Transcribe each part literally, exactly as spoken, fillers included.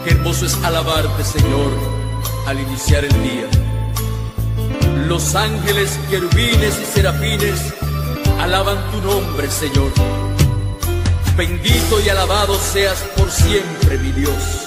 Qué hermoso es alabarte, Señor, al iniciar el día. Los ángeles, querubines y serafines alaban tu nombre, Señor. Bendito y alabado seas por siempre, mi Dios.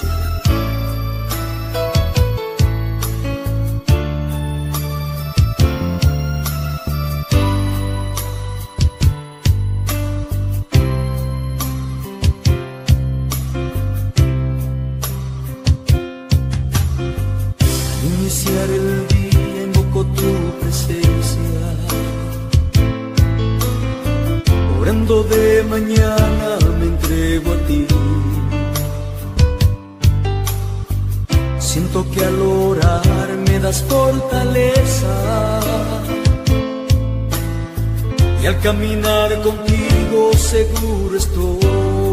Iniciar el día invoco tu presencia, orando de mañana me entrego a ti. Siento que al orar me das fortaleza, y al caminar contigo seguro estoy.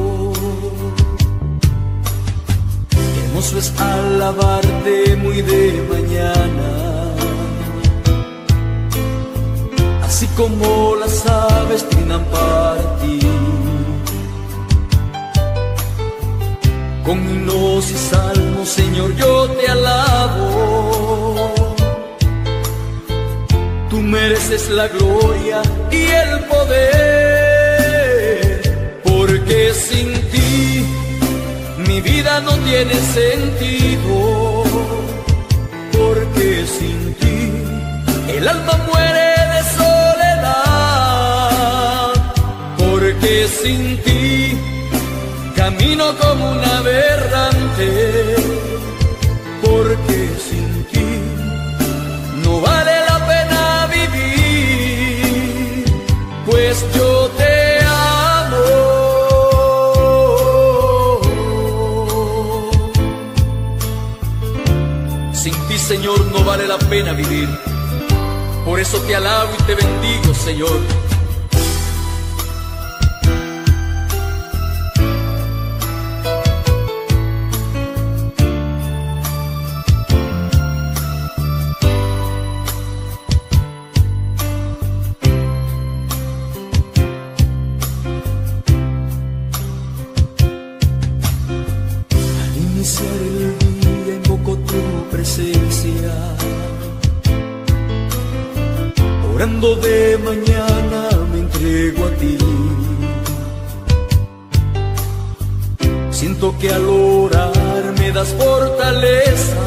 Hermoso es alabarte muy de mañana, así como las aves trinan para ti. Con himnos y salmos, Señor, yo te alabo. Tú mereces la gloria y el poder, porque sin ti mi vida no tiene sentido, porque sin ti el alma muere de soledad, porque sin ti camino como un aberrante, porque sin ti no vale la pena vivir, pues yo te Señor, no vale la pena vivir. Por eso te alabo y te bendigo, Señor. Al iniciar el día invoco tu presencia, orando de mañana me entrego a ti. Siento que al orar me das fortaleza,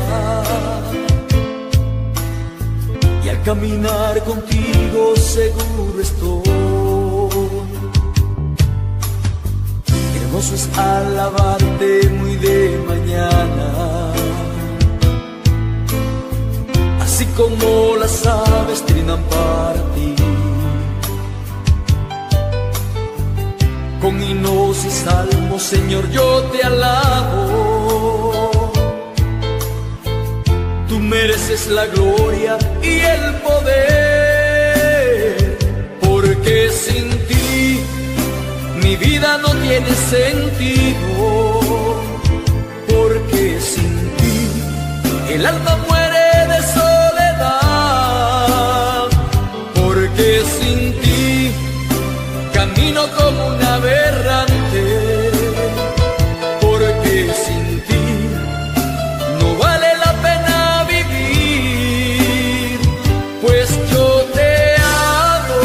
y al caminar contigo seguro estoy. Hermoso es alabarte muy de mañana, así como las aves trinan para ti. Con himnos y salmos, Señor, yo te alabo. Tú mereces la gloria y el poder, porque sin ti mi vida no tiene sentido, porque sin ti el alma muere de soledad, porque sin ti camino como un aberrante, porque sin ti no vale la pena vivir, pues yo te amo.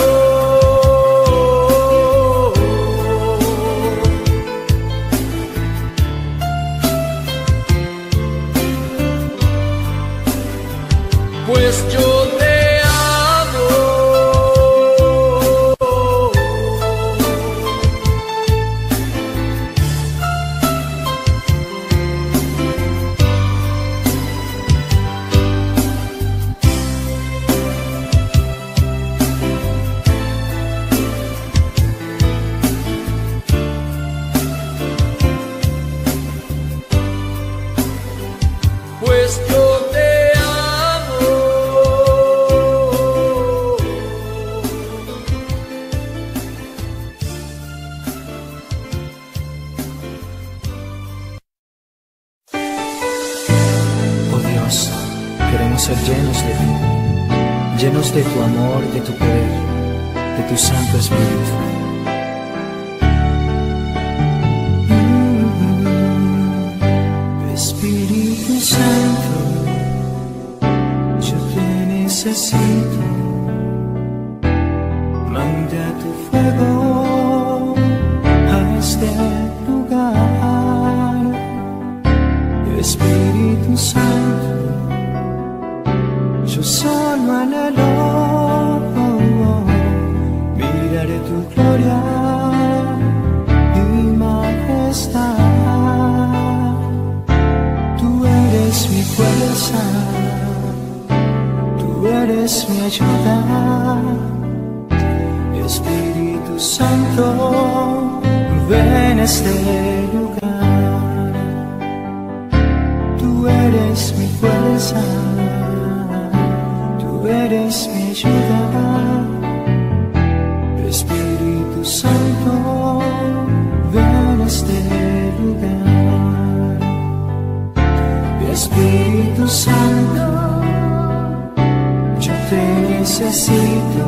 Pues yo te Pues yo te amo. Oh Dios, queremos ser llenos de ti, llenos de tu amor, de tu poder, de tu Santo Espíritu. Espíritu necesito. Manda tu fuego a este lugar, Espíritu Santo. Yo solo anhelo mirar tu gloria y majestad. Tú eres mi fuerza, tú eres mi ayuda. Espíritu Santo, ven a este lugar. Tú eres mi fuerza, tú eres mi ayuda. Espíritu Santo, ven a este lugar. Espíritu Santo, yo te necesito.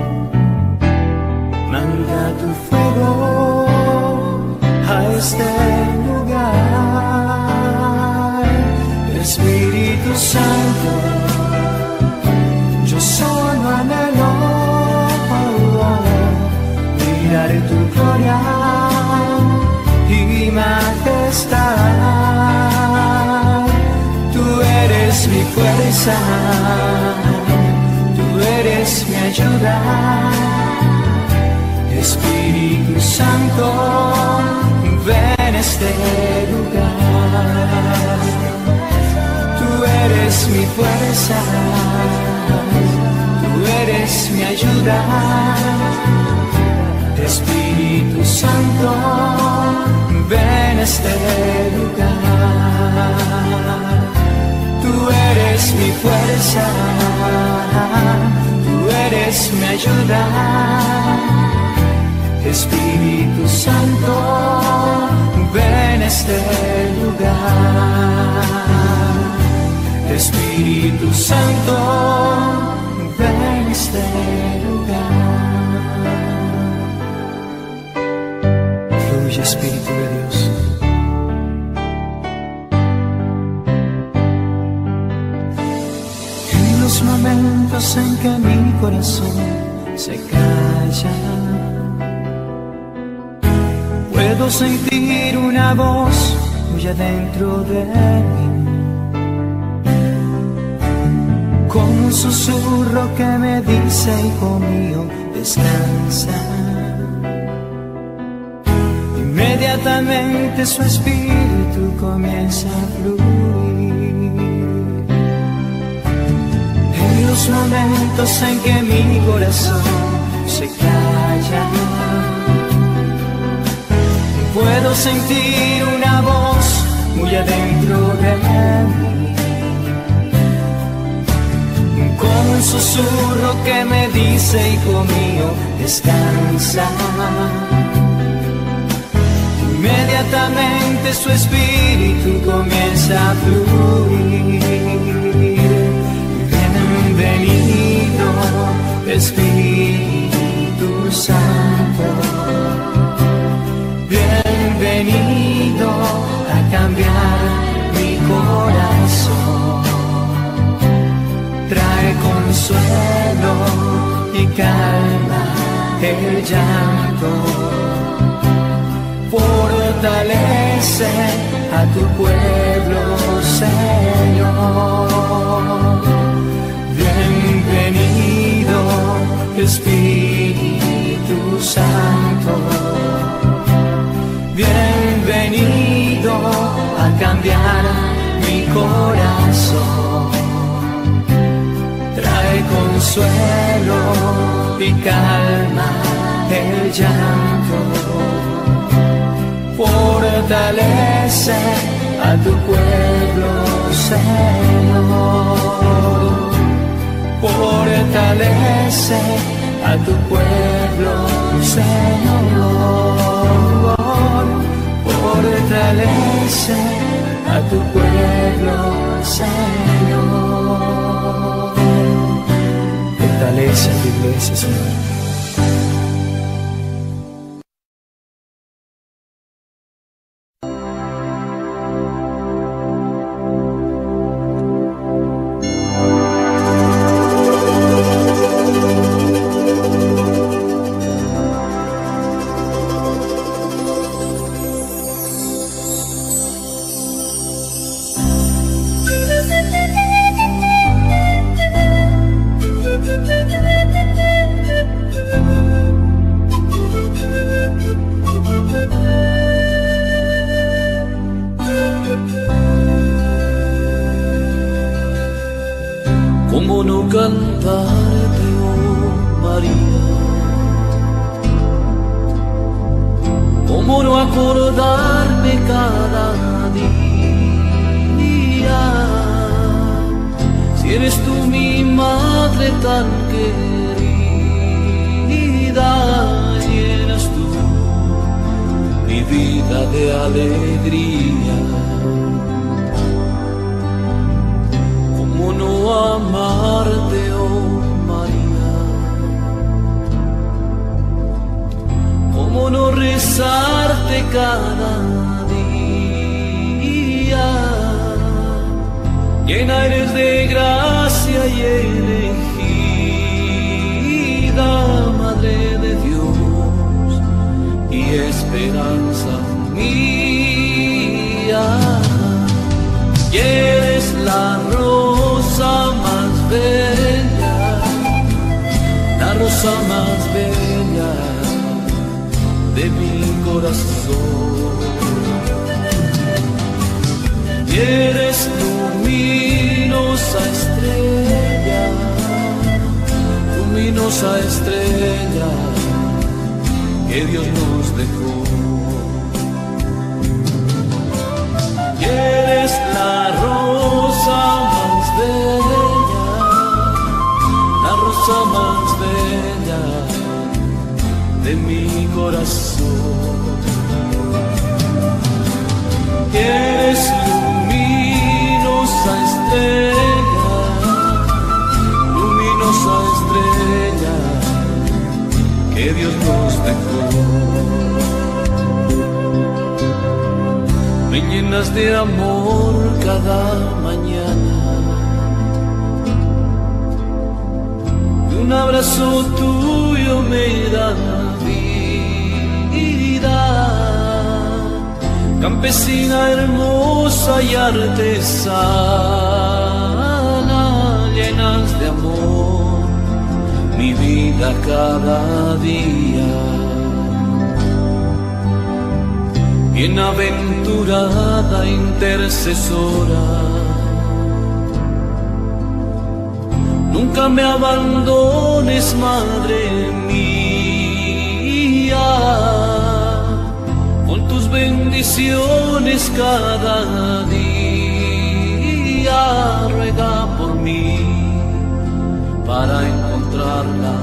Manda tu fuego a este lugar. Espíritu Santo, yo solo anhelo mirar tu gloria y majestad. Tú eres mi fuerza, tú eres mi ayuda. Espíritu Santo, ven a este lugar. Tú eres mi fuerza, tú eres mi ayuda. Espíritu Santo, ven a este lugar. Tú eres mi fuerza, tú eres mi ayuda. Espíritu Santo, ven a este lugar. Espíritu Santo, ven a este lugar. Fluye, Espíritu de Dios. En los momentos en que mi corazón se calla, puedo sentir una voz muy adentro de mí, como un susurro que me dice: hijo mío, descansa. Inmediatamente su espíritu comienza a fluir. En los momentos en que mi corazón se calla, puedo sentir una voz muy adentro de mí, como un susurro que me dice: hijo mío, descansa. Inmediatamente su espíritu comienza a fluir. Bienvenido, Espíritu Santo. Bienvenido a cambiar mi corazón. Trae consuelo y calma el llanto. Fortalece a tu pueblo, Señor. Bienvenido, Espíritu Santo. Bienvenido a cambiar mi corazón. Trae consuelo y calma el llanto. Fortalece a tu pueblo, Señor. Fortalece a tu pueblo, Señor. Fortalece a tu pueblo, Señor. Fortalece a tu iglesia, Señor. recordarte, oh María. ¿Cómo no acordarme cada día? Si eres tú mi madre tan querida, llenas tú mi vida de alegría. ¿Cómo no amarte, oh María? ¿Cómo no rezarte cada día? Llena eres de gracia y elegida, Madre de Dios y esperanza mía. Y eres la rosa más bella, la rosa más bella de mi corazón. Y eres luminosa estrella, luminosa estrella que Dios nos dejó. Y eres la rosa más bella, la rosa más bella de mi corazón. Y eres luminosa estrella, luminosa estrella que Dios nos dejó. Me llenas de amor cada mañana, y un abrazo tuyo me da vida. Campesina hermosa y artesana, llenas de amor mi vida cada día. Bienaventurada intercesora, nunca me abandones, Madre mía. Con tus bendiciones cada día, ruega por mí para encontrar la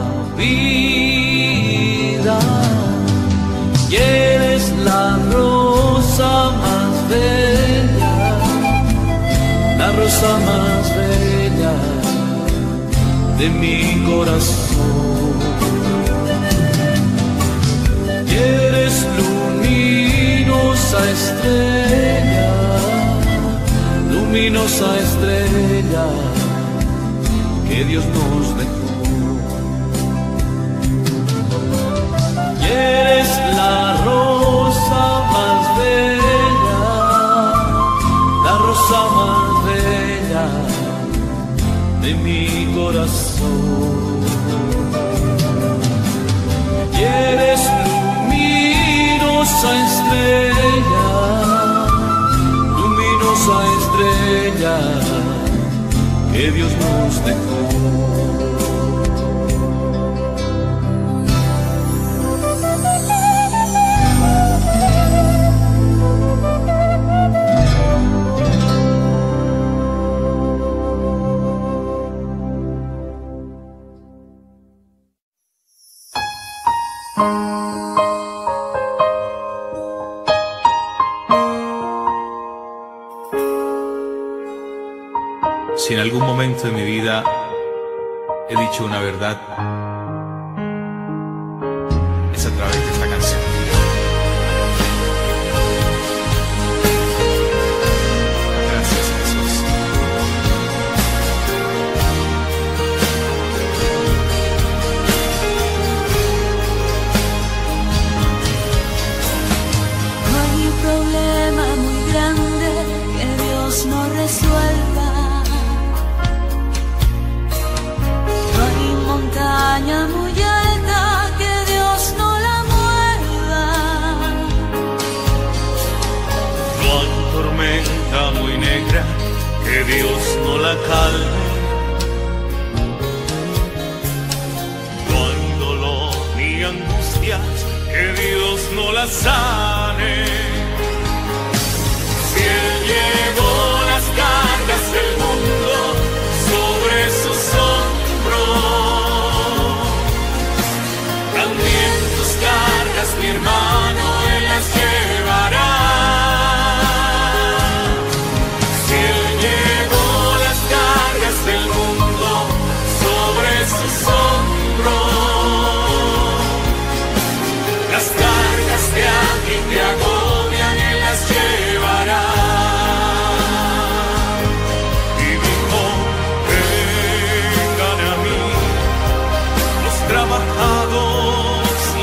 vida. Y eres la rosa más bella, la rosa más bella de mi corazón. Y eres luminosa estrella, luminosa estrella que Dios nos dejó. Y eres la rosa más bella, la rosa más bella de mi corazón. Y eres luminosa estrella, luminosa estrella que Dios nos dejó. Si en algún momento de mi vida he dicho una verdad, es a través de esta canción. Gracias, Jesús. Hay un problema muy grande que Dios no resuelva. Montaña muy alta que Dios no la mueva. No hay tormenta muy negra que Dios no la calme. que Dios no la sane. Si Él llevó las cargas del mundo sobre sus hombros, también tus cargas, mi hermano, Él las llevará. Si Él llevó las cargas del mundo sobre sus hombros, las cargas que a ti te agobian, Él las llevará. Y dijo, vengan a mí los trabajados y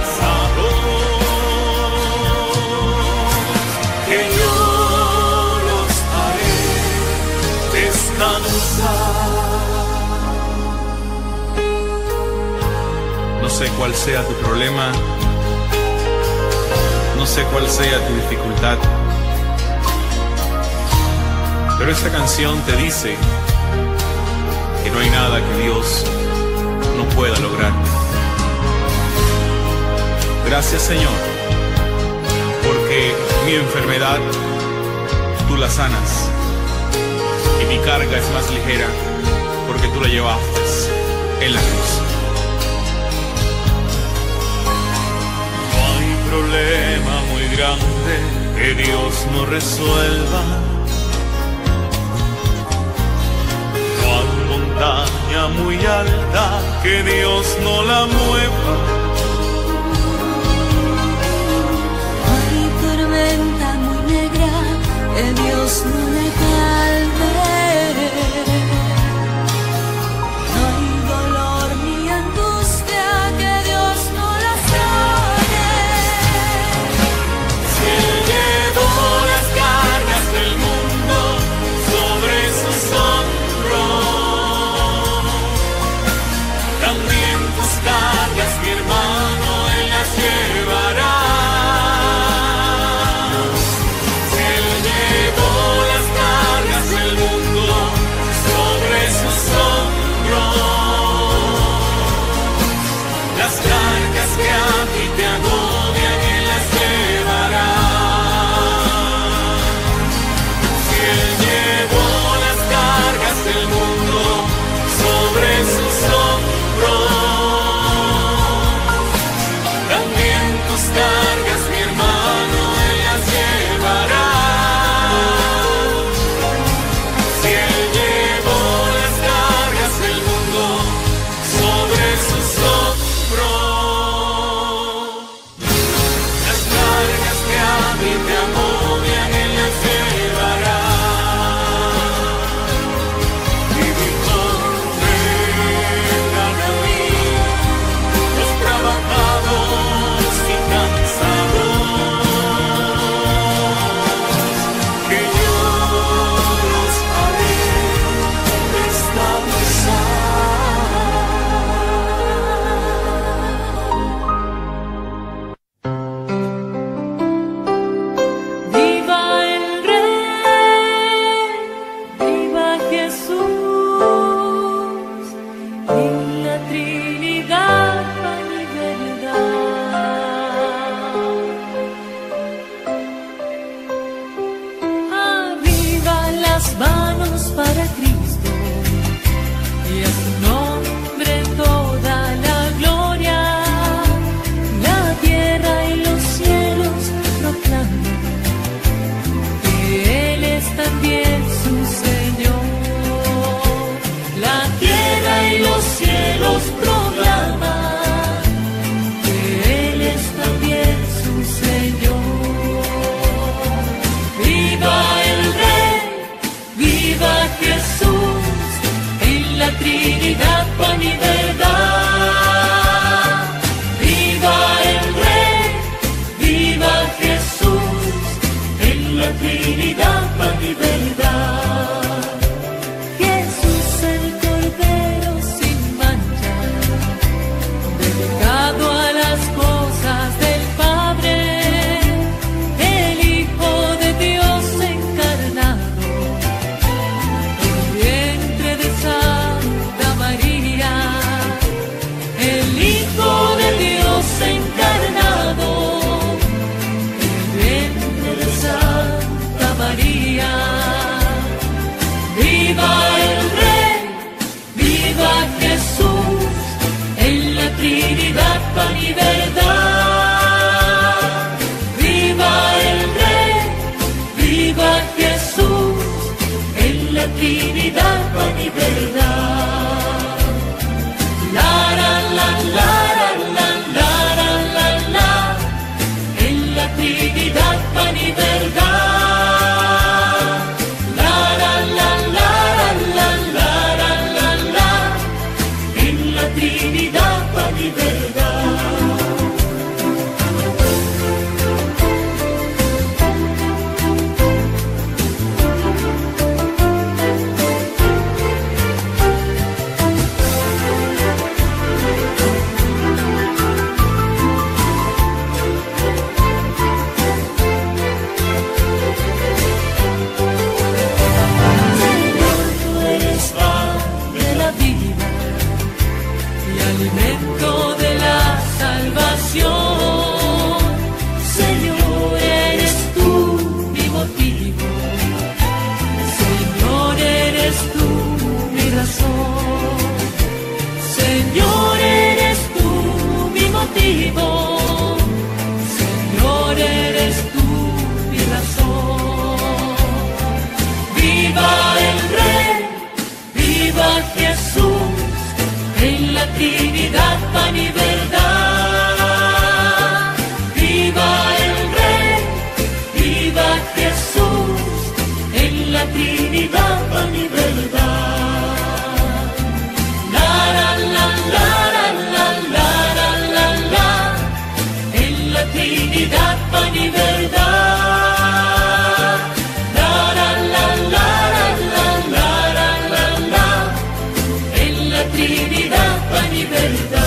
cansados, que yo los haré descansar. No sé cuál sea tu problema, no sé cuál sea tu dificultad, pero esta canción te dice que no hay nada que Dios no pueda lograr. Gracias, Señor, porque mi enfermedad tú la sanas y mi carga es más ligera porque tú la llevaste en la cruz. Problema muy grande que Dios no resuelva. No hay montaña muy alta que Dios no la mueva. Hay tormenta muy negra que Dios no le calme. No hay dolor ni angustia que Dios no la sane. Si Él llevó las cargas del mundo sobre sus hombros, también tus cargas, mi hermano, Él las llevará. Si Él llevó las cargas del mundo sobre sus hombros, las cargas que a ti te agobian, Él las llevará. Si Él llevó las cargas del mundo sobre sus hombros, también tus cargas, mi hermano, Él las llevará. Si Él llevó las cargas del mundo sobre sus hombros, las cargas que a mí te agobian, Él las llevará. Y dijo, vengan a mí los trabajados y cansados, que yo los haré descansar. Viva el Rey, viva Jesús, en la Trinidad, pan y verdad. Arriba las manos para Cristo y a su nombre toda la gloria. La tierra y los cielos proclaman que Él es también su Señor. La tierra y los cielos proclaman que Él es también su Señor. Viva el Rey, viva Jesús, en la Trinidad, pan y verdad. Viva el Rey, viva Jesús, en la Trinidad, pan y verdad. Jesús el Cordero sin mancha, dedicado a las cosas del Padre, el Hijo de Dios encarnado, el vientre de Santa María, el Hijo de Dios encarnado. Trinidad, pan y verdad. La, la, la, la, la, la, la, la, la. En la Trinidad, pan y verdad. La, la, la, la, la, la, la, la, la. En la Trinidad, pan y verdad. Alimento de la salvación, Señor, eres tú mi motivo, Señor, eres tú mi razón, Señor, eres tú mi motivo, Señor, eres tú mi razón. Viva el Rey, viva Jesús, en la Trinidad, pan y verdad. Viva el Rey, viva Jesús, en la Trinidad, pan y verdad. La, la, la, la, la, la, la, la, la. En la Trinidad, pan y verdad. La, la, la, la, la, la, la, la, la. En la Trinidad, pan y verdad.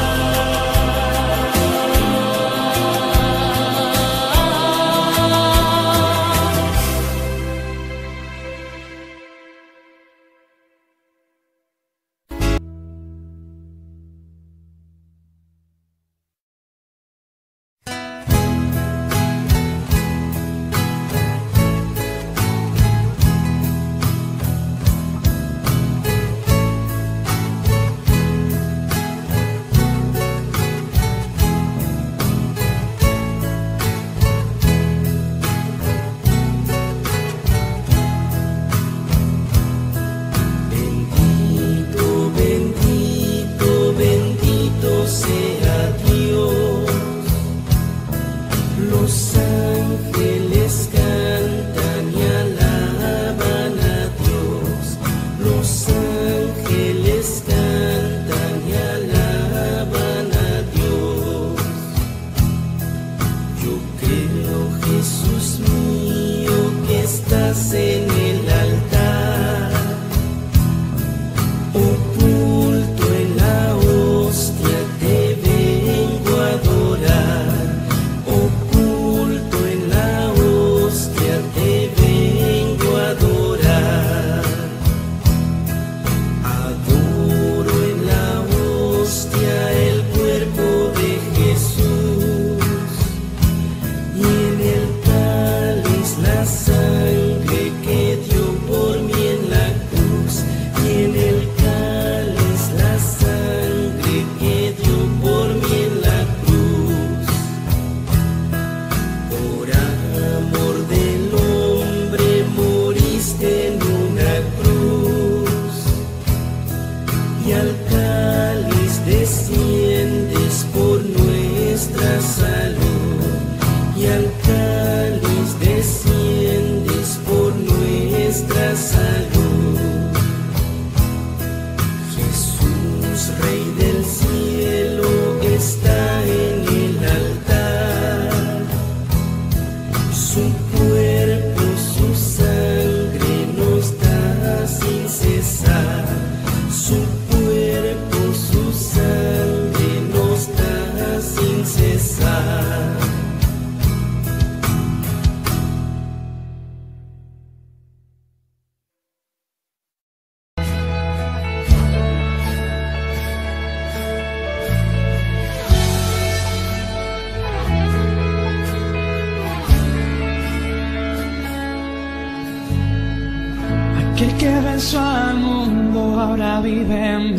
Aquel que venció al mundo ahora vive en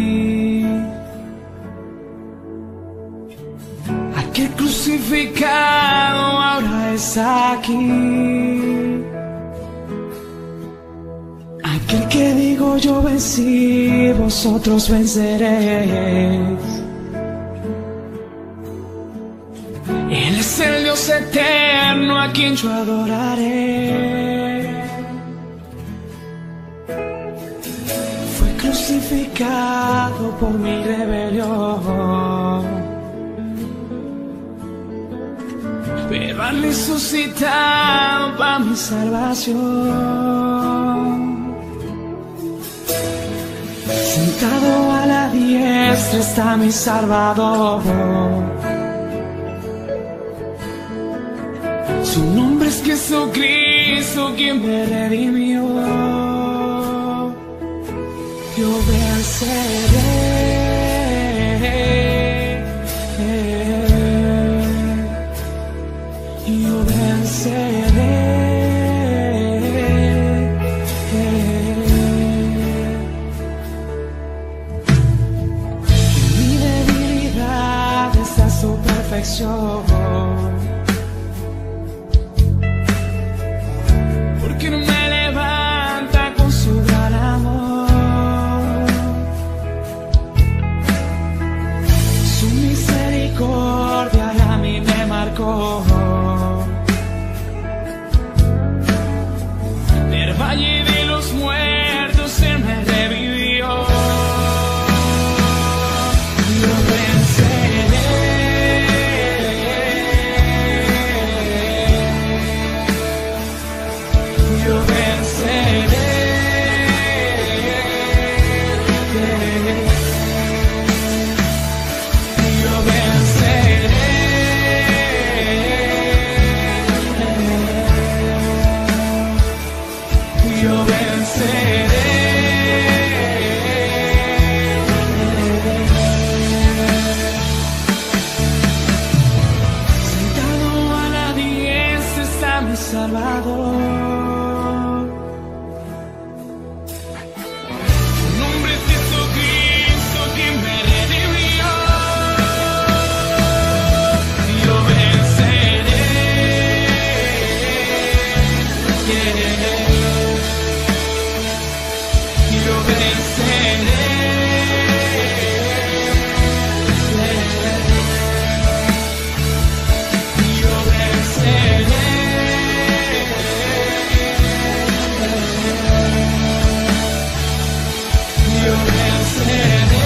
mí. Aquel crucificado ahora está aquí. Aquel que digo yo vencí, vosotros venceréis. Él es el Dios eterno a quien yo adoraré. Fue crucificado por mi rebelión, pero ha resucitado para mi salvación. Sentado a la diestra está mi Salvador. Su nombre es Jesucristo, quien me redimió. Yo venceré. Yo venceré. Mi debilidad está su perfección. Porque no me levanta con su gran amor. Su misericordia a mí me marcó. Del valle de los muertos Él me revivió. Yo venceré. Yo venceré. Yo venceré. Yo venceré. Sentado a la diestra está mi Salvador. Su nombre es Jesucristo, quien me redimió. Yo venceré. Yo venceré. Yo venceré. Yo venceré.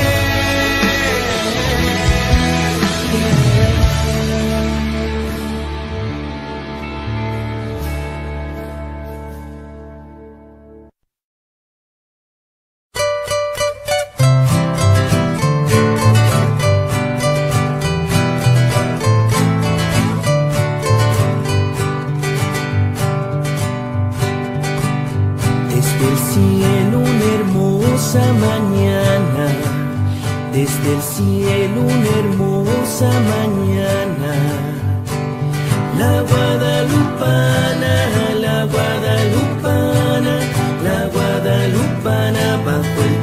Desde el cielo una hermosa mañana, desde el cielo una hermosa mañana, la guadalupana, la guadalupana, la guadalupana bajo el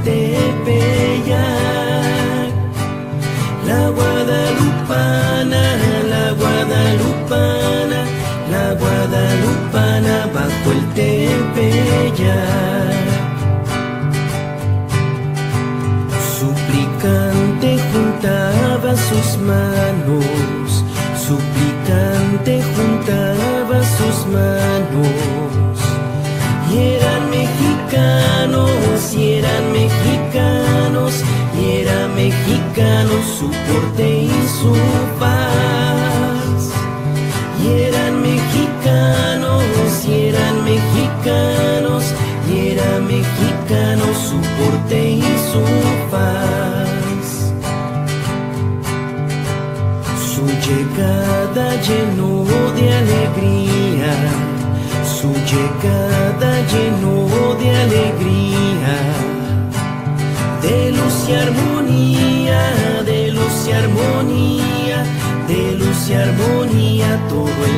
Tepeyac. La guadalupana, la guadalupana, la guadalupana bajo el Tepeyac. Suplicante juntaba sus manos, suplicante juntaba sus manos. Y eran mexicanos, y eran mexicanos, y era mexicano su porte y su paz. Y eran mexicanos, y eran mexicanos, y era mexicano su porte y su paz. Su llegada llenó de alegría, su llegada llenó de alegría, de luz y armonía, de luz y armonía, de luz y armonía todo el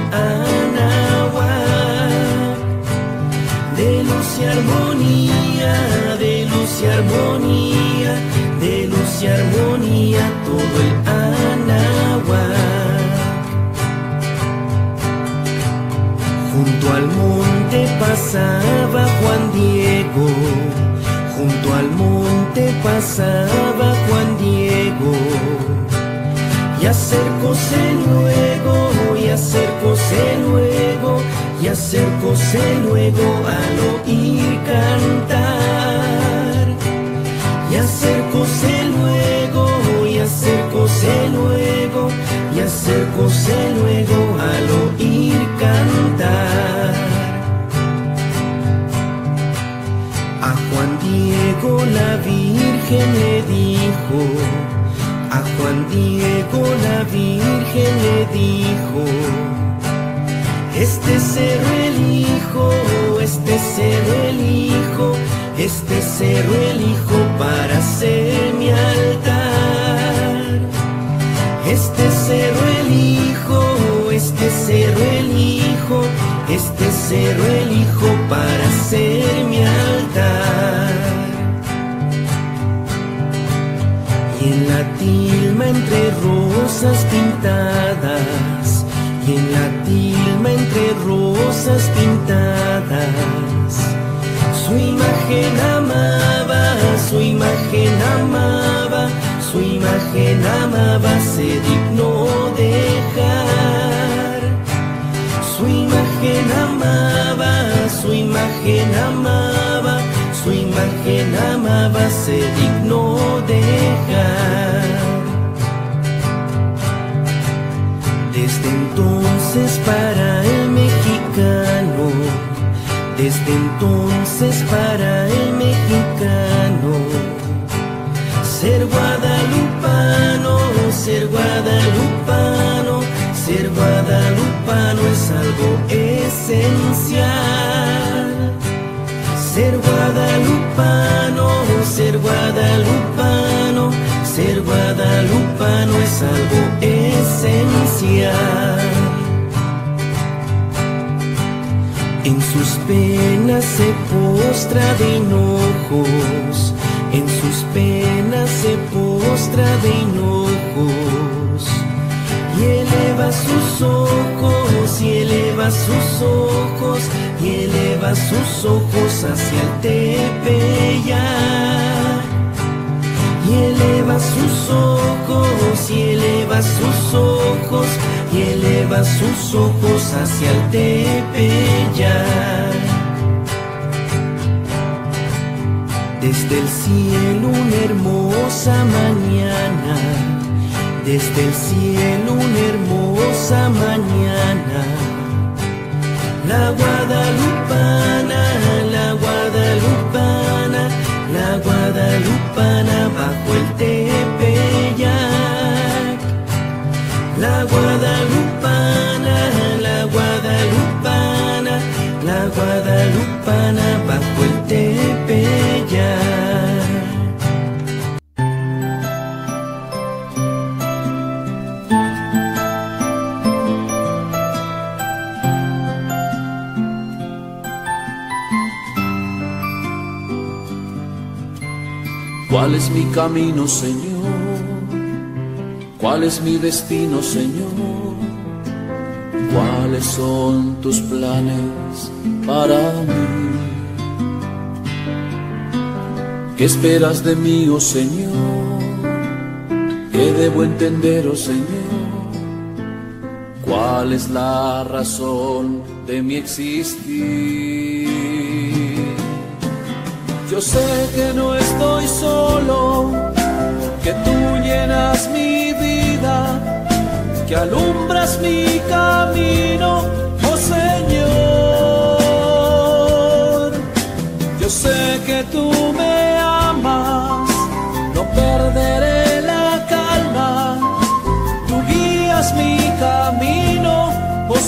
Anáhuac. De luz y armonía, de luz y armonía, de luz y armonía todo el Anáhuac. Junto al monte pasaba Juan Diego, junto al monte pasaba Juan Diego. Y acercóse luego, y acercóse luego, y acercóse luego al oír cantar. Y acercóse luego, y acercóse luego, y acercóse luego al oír cantar. A Juan Diego la Virgen le dijo, a Juan Diego la Virgen le dijo: este cerro elijo, este cerro elijo, este cerro elijo para ser mi altar. Este cerro elijo, este cerro elijo, este cerro elijo para ser mi altar. Y en la tilma entre rosas pintadas, y en la tilma entre rosas pintadas, su imagen amaba, su imagen amaba, su imagen amaba, se dignó dejar. Su imagen amaba, su imagen amaba, su imagen amaba, se dignó dejar. Desde entonces para el mexicano, desde entonces para el mexicano, ser guadalupano, ser guadalupano, ser guadalupano es algo esencial. Ser guadalupano, ser guadalupano, ser guadalupano es algo esencial. En sus penas se postra de hinojos, en sus penas se postra de hinojos. Y eleva sus ojos, y eleva sus ojos, y eleva sus ojos hacia el Tepeyac. Y eleva sus ojos, y eleva sus ojos, y eleva sus ojos hacia el Tepeyac. Desde el cielo una hermosa mañana, desde el cielo una hermosa mañana, la guadalupana, la guadalupana, la guadalupana bajo el Tepeyac. La guadalupana, la guadalupana, la guadalupana bajo el Tepeyac. ¿Cuál es mi camino, Señor? ¿Cuál es mi destino, Señor? ¿Cuáles son tus planes para mí? ¿Qué esperas de mí, oh Señor? ¿Qué debo entender, oh Señor? ¿Cuál es la razón de mi existir? Yo sé que no estoy solo, que tú llenas mi vida, que alumbras mi camino, oh Señor. Yo sé que tú me amas, no perderé la calma, tú guías mi camino, oh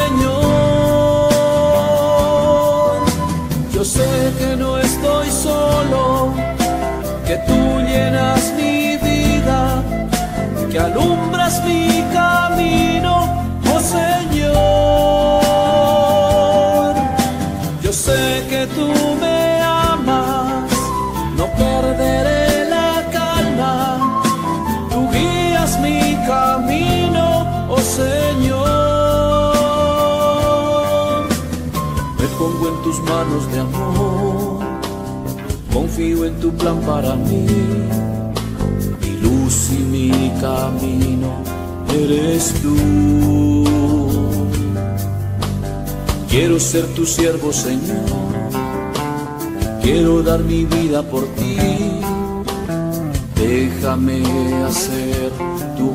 Señor. Yo sé que no estoy solo, que tú llenas mi vida, que alumbras mi camino, oh Señor. Yo sé que tú me amas, no perderé la calma, tú guías mi camino, oh Señor. pongo en tus manos de amor, confío en tu plan para mí, mi luz y mi camino eres tú. Quiero ser tu siervo, Señor, quiero dar mi vida por ti, déjame hacer tu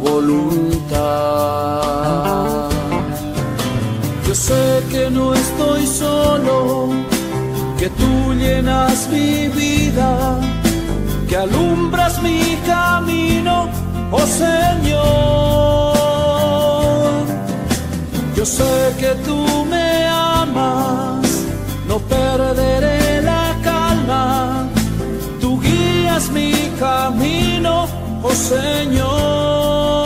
voluntad. Yo sé que no estoy solo, que tú llenas mi vida, que alumbras mi camino, oh Señor. Yo sé que tú me amas, no perderé la calma, tú guías mi camino, oh Señor.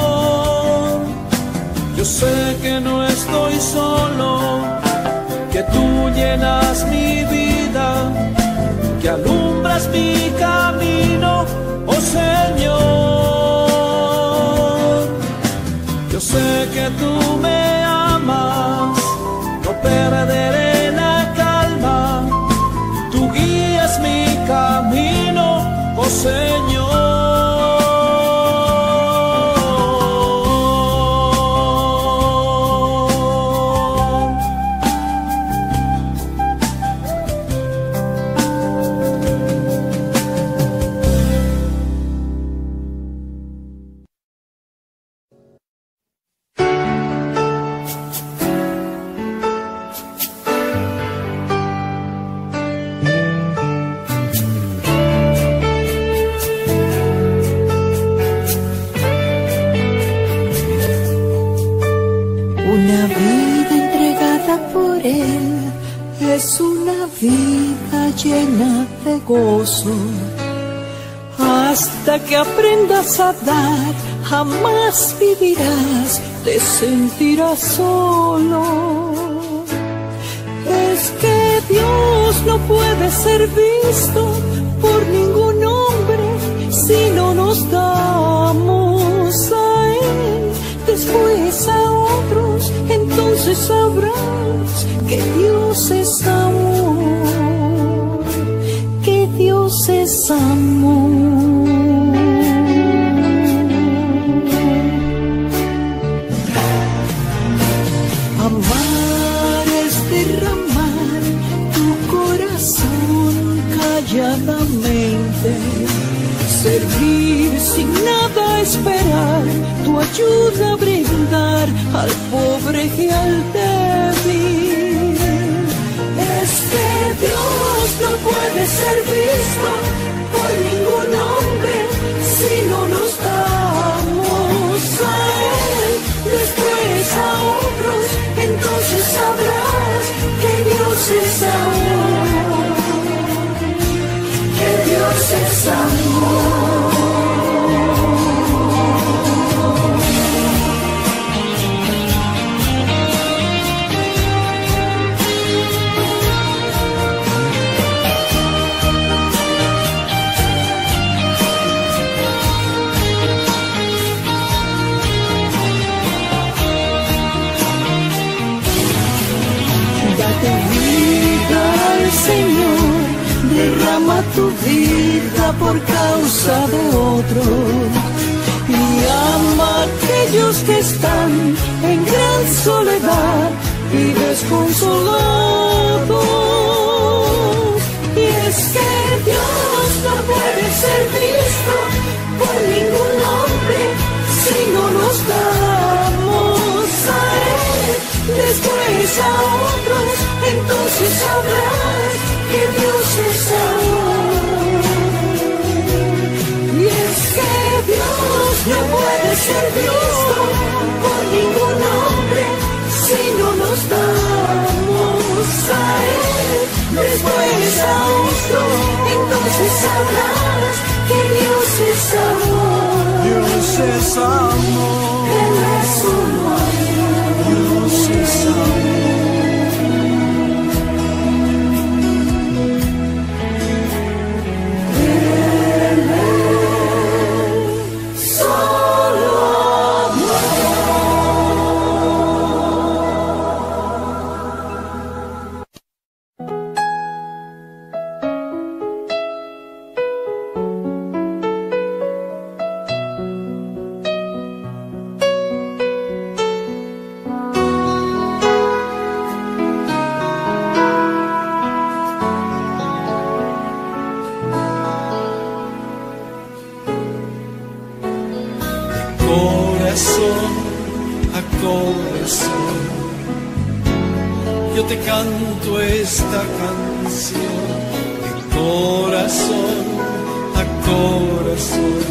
Yo sé que no estoy solo, que tú llenas mi vida, que alumbras mi camino, oh Señor. Yo sé que tú me amas, no perderé la calma, tú guías mi camino, oh Señor. Es una vida llena de gozo. Hasta que aprendas a dar, jamás vivirás, te sentirás solo. Es que Dios no puede ser visto por ningún hombre si no nos damos a Él, después a otros, entonces sabrás que Dios es amor, que Dios es amor. Amar es derramar tu corazón calladamente, servir sin nada esperar, tu ayuda brindar al pobre y al débil. Es que Dios no puede ser visto por ningún hombre si no nos damos a Él, después a otros, entonces sabrás que Dios es amor, que Dios es amor. Señor, derrama tu vida por causa de otro y ama a aquellos que están en gran soledad y desconsolados. Y es que Dios no puede ser visto por ningún hombre si no nos damos a Él, después a otros, entonces sabrás que Dios es amor. Y es que Dios no puede ser visto por ningún hombre si no nos damos a Él, después a otros, entonces sabrás que Dios es amor. Dios es amor. Él es solo amor. Dios es amor. Solo amor. yo te canto esta canción de corazón a corazón.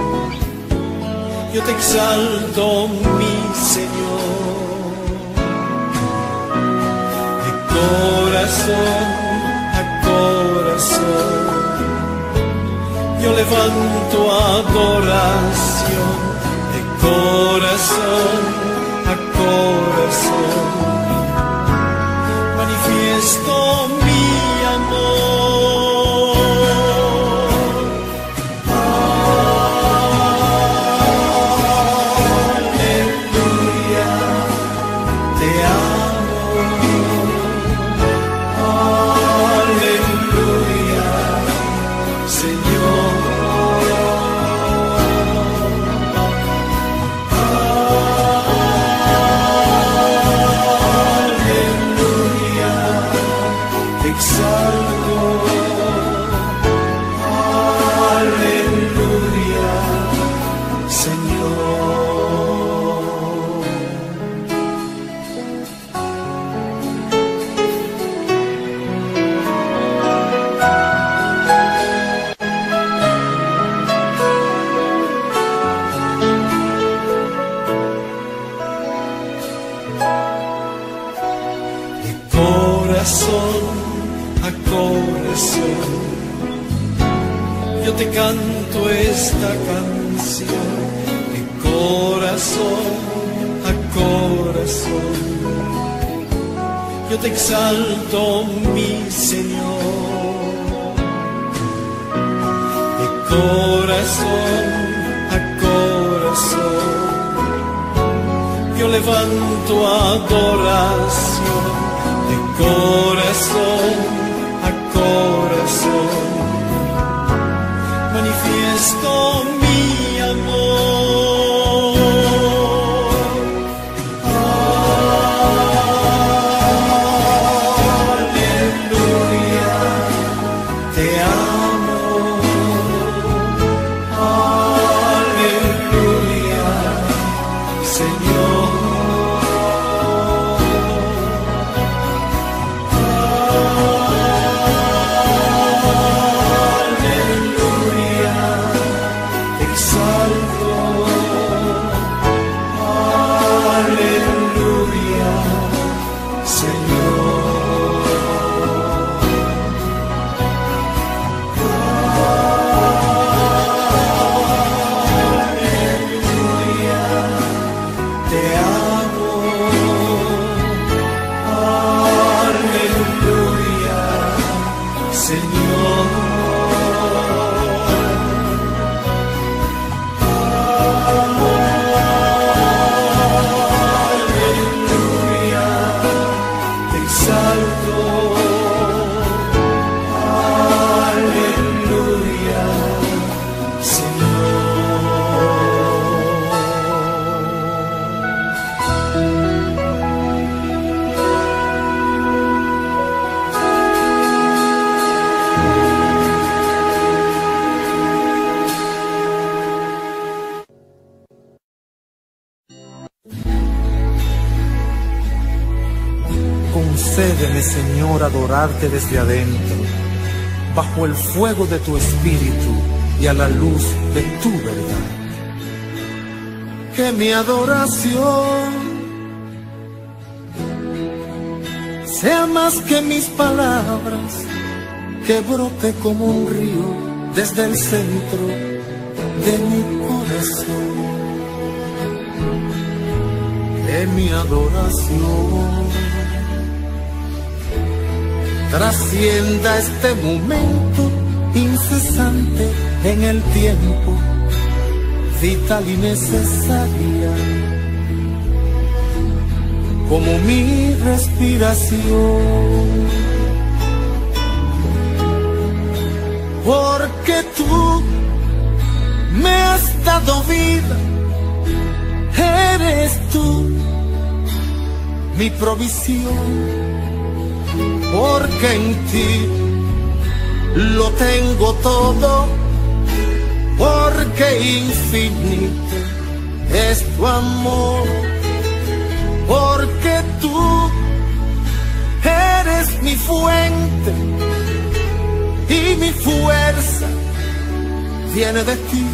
Yo te exalto, mi Señor, de corazón a corazón. Yo levanto adoración de corazón a corazón. Manifiesto mi amor. Aleluya, te amo. Aleluya, Señor. Yo te canto esta canción de corazón a corazón. Yo te exalto, mi Señor, de corazón a corazón. Yo levanto adoración de corazón a corazón. Manifiesto mi amor. Aleluya, te amo. Aleluya, Señor. Concédeme, Señor, adorarte desde adentro, bajo el fuego de tu espíritu y a la luz de tu verdad. Que mi adoración sea más que mis palabras, que brote como un río desde el centro de mi corazón. Que mi adoración trascienda este momento incesante en el tiempo, vital y necesaria, como mi respiración. Porque tú me has dado vida, eres tú mi provisión. Porque en ti lo tengo todo, porque infinito es tu amor, porque tú mi fuente y mi fuerza viene de ti,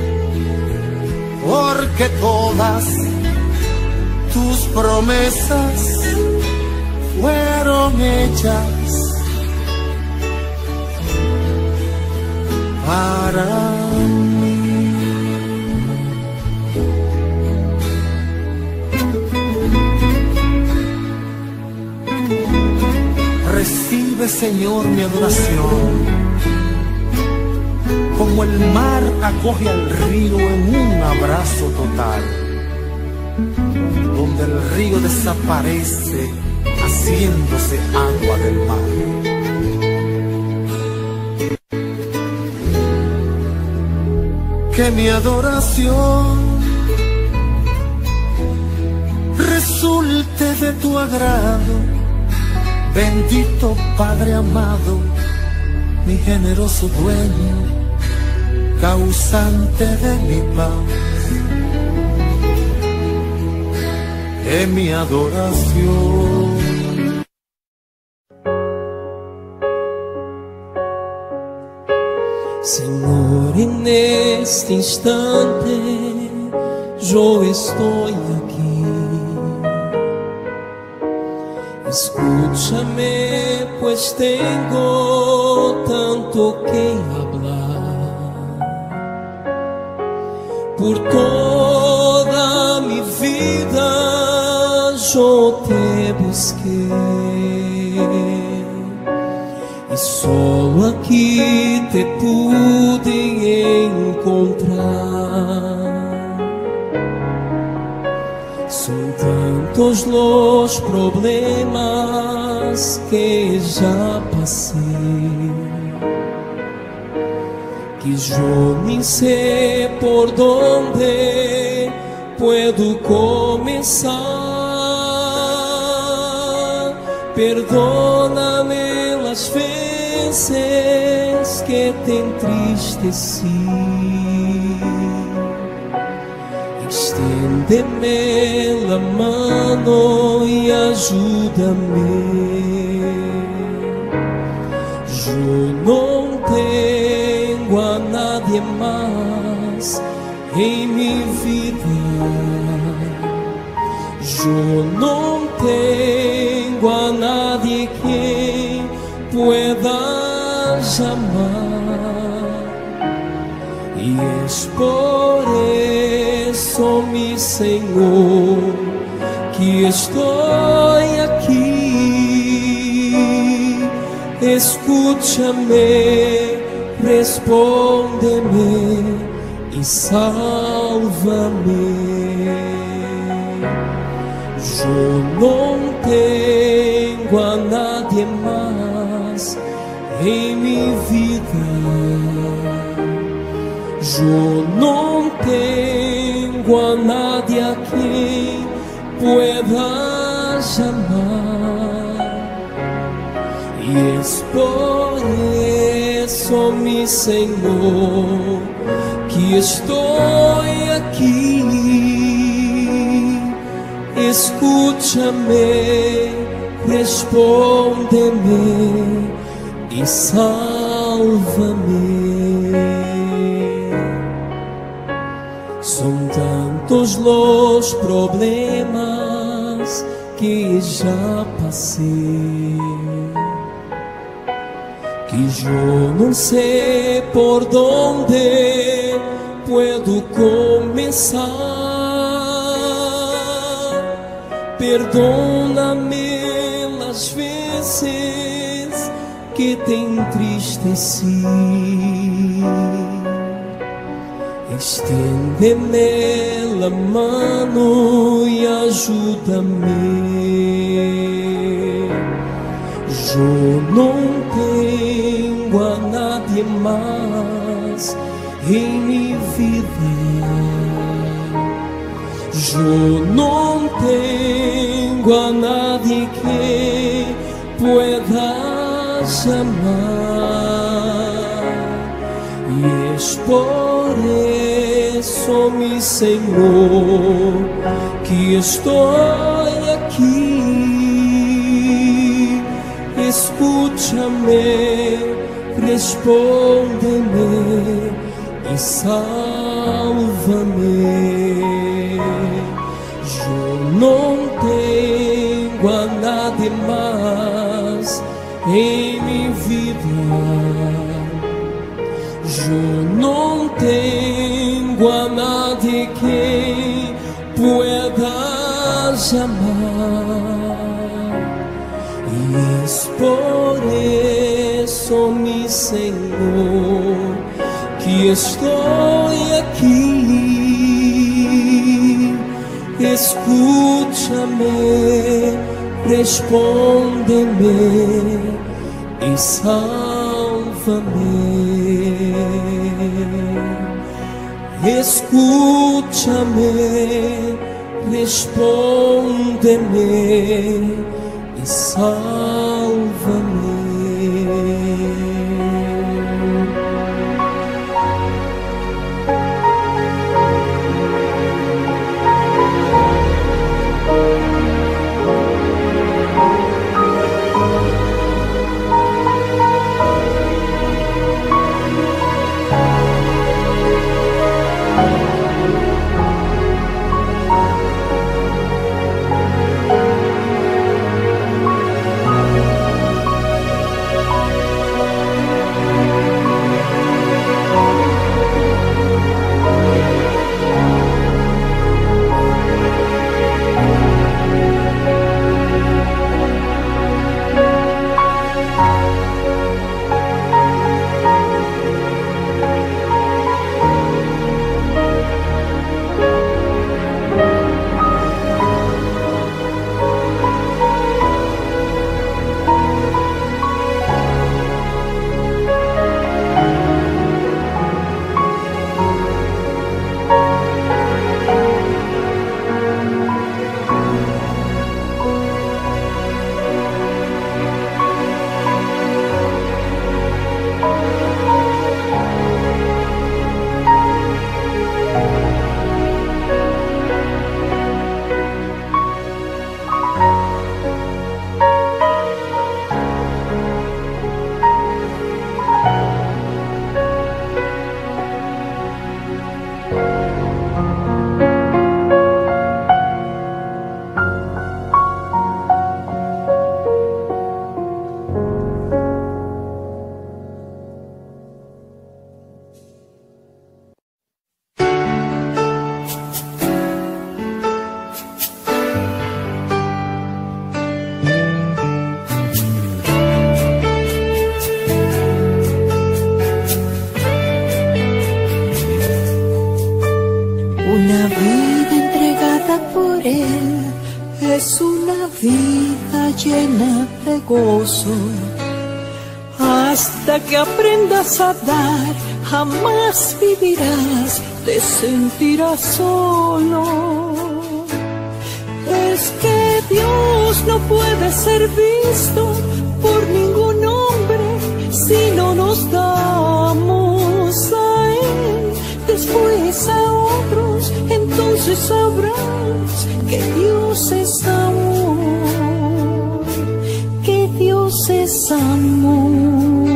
porque todas tus promesas fueron hechas para mí. Recibe, Señor, mi adoración, como el mar acoge al río en un abrazo total, donde el río desaparece haciéndose agua del mar. Que mi adoración resulte de tu agrado, bendito Padre amado, mi generoso dueño, causante de mi paz. Que mi adoración Señor, en este instante yo estoy aquí. Escúchame, pues tengo tanto que hablar. Por toda mi vida yo te busqué, y solo aquí te pude encontrar. Son tantos los problemas que ya pasé, que yo ni sé por dónde puedo comenzar. Perdóname las veces que te entristecí. Extiéndeme la mano y ayúdame. Yo no tengo a nadie más en mi vida. Yo no tengo a nadie que pueda llamar, y es por eso, mi Señor, que estoy aquí. Escúchame, respóndeme y sálvame. Yo no tengo a nadie más en mi vida. Yo no tengo a nadie a quien pueda llamar, y es por eso, mi Señor, que estoy aquí. Escúchame, respóndeme y sálvame. Son tantos los problemas que ya pasé, que yo no sé por dónde puedo comenzar. Perdóname las veces que te entristecí. Extiéndeme la mano y ayúdame. Yo no tengo a nadie más en mi vida. Yo no tengo a nadie que pueda llamar, y es por eso, mi Señor, que estoy aquí. Escúchame, Escúchame, respóndeme y sálvame. Yo no tengo a nadie más en mi vida. Yo no tengo a nadie que pueda llamar. Y es por eso, mi Señor, que estoy aquí. Escúchame, respóndeme y sálvame. Escúchame, respóndeme y sálvame. Hasta que aprendas a dar, jamás vivirás, te sentirás solo. Es que Dios no puede ser visto por ningún hombre si no nos damos a Él, después a otros, entonces sabrás que Dios es amor, que Dios es amor.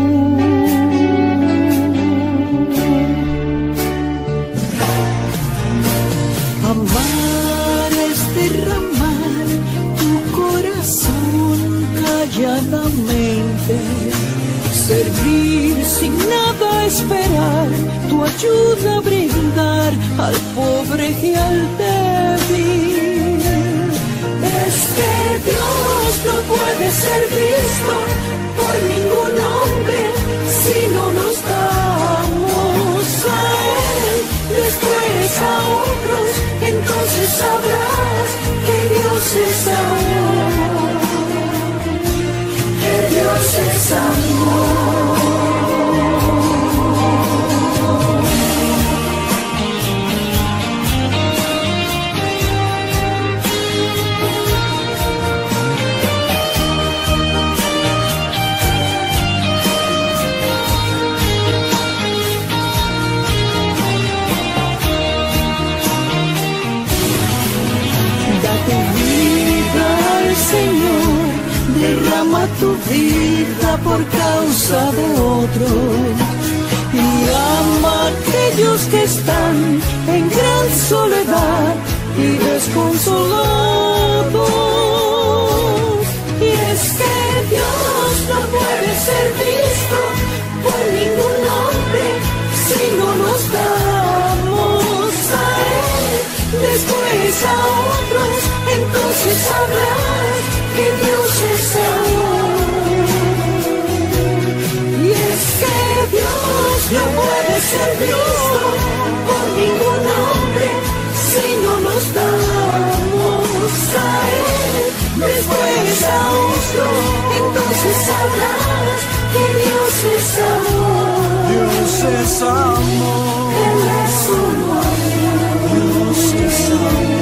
Amar es derramar tu corazón calladamente, servir sin nada esperar, tu ayuda brindar al pobre y al débil. Es que Dios no puede ser visto por ningún hombre si no nos damos a Él, después a otros, entonces sabrás que Dios es amor, que Dios es amor. Derrama derrama tu vida por causa de otro y ama a aquellos que están en gran soledad y desconsolados. Y es que Dios no puede ser visto por ningún hombre si no nos damos a Él, después a otros, entonces sabrás que Dios es amor. Y es que Dios no puede ser visto por ningún hombre si no nos damos a Él, después a otro, entonces sabrás que Dios es amor. Dios es amor. Él es solo amor. Dios es amor.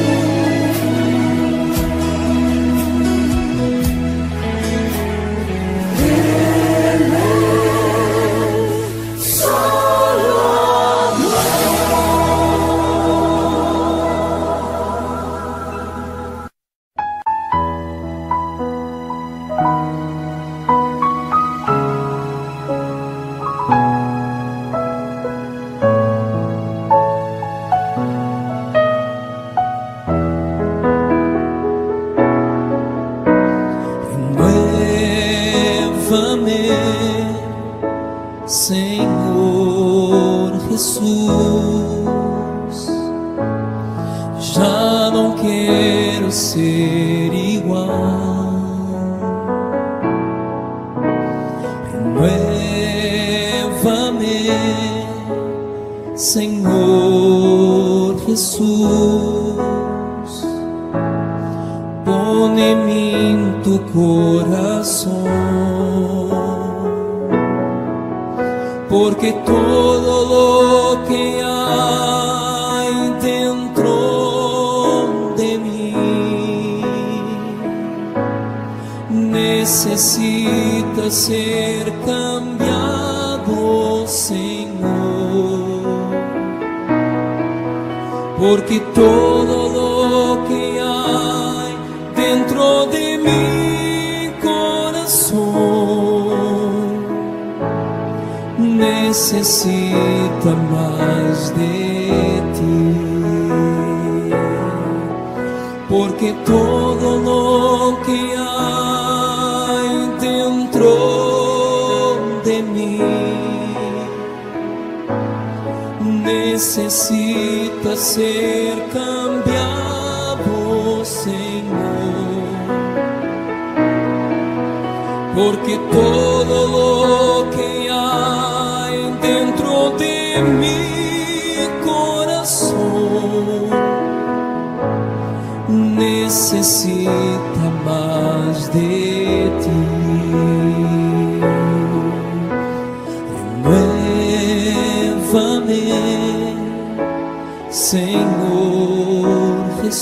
Senhor Jesus, já não quero ser igual. Renueva-me, Senhor Jesus, põe em mim tu coração. Porque todo lo que hay dentro de mí necesita ser cambiado, Señor. Porque todo lo que hay dentro de mi corazón necesita más de ti, porque todo lo que hay dentro de mí necesita ser cambiado, Señor. Porque todo lo que hay dentro de mi corazón necesita más de ti. Renuévame, Senhor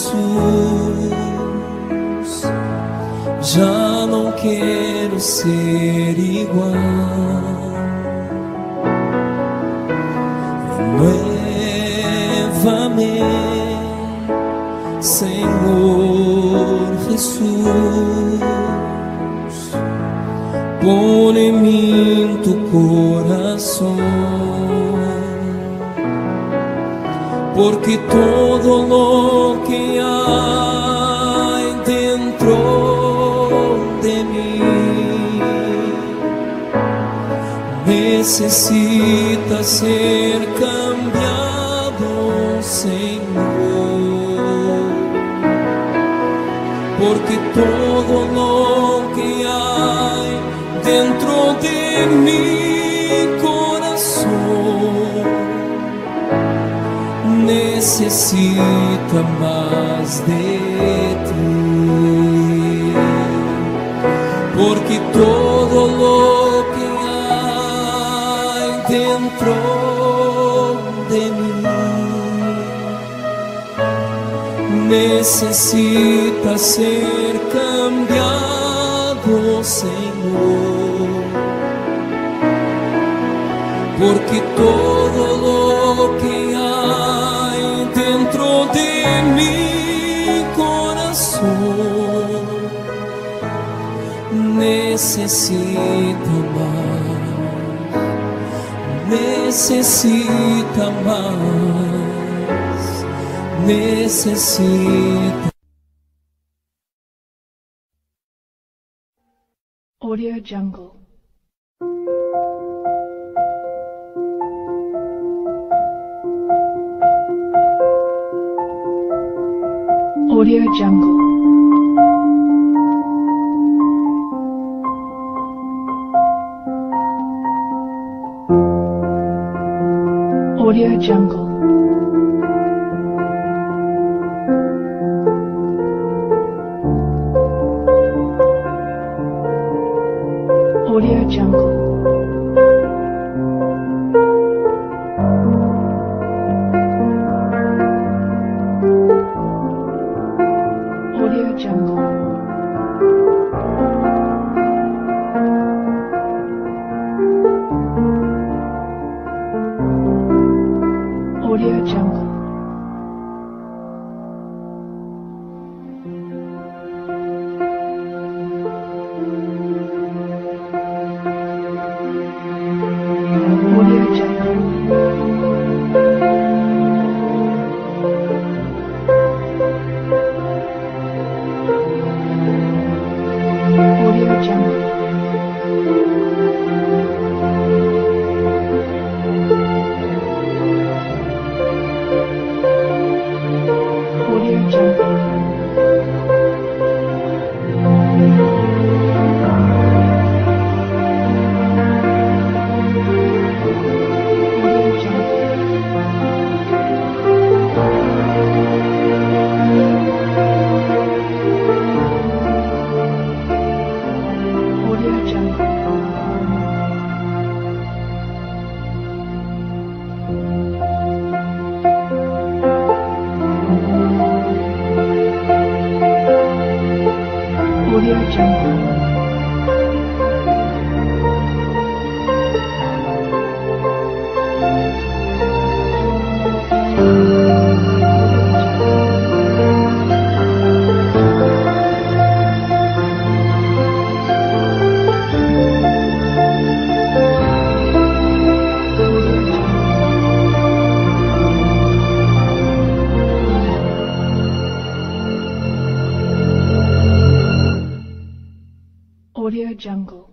Jesus, já não quero ser igual. Renuévame, Senhor Jesus, põe em mim tu coração. Porque todo lo que hay dentro de mí necesita ser cambiado, Señor. Porque todo lo que hay dentro de mi corazón necesita más de ti. Porque todo lo que hay dentro de mí necesita ser cambiado, Señor. Porque todo lo que hay dentro de mi corazón necesita más, necesita más, necesita. Audio Jungle. Audio Jungle. Audio Jungle. Audio Jungle. Audio Jungle. Audio Jungle. Audio Jungle. Audio Jungle. Audio Jungle. Audio Jungle. Audio Jungle.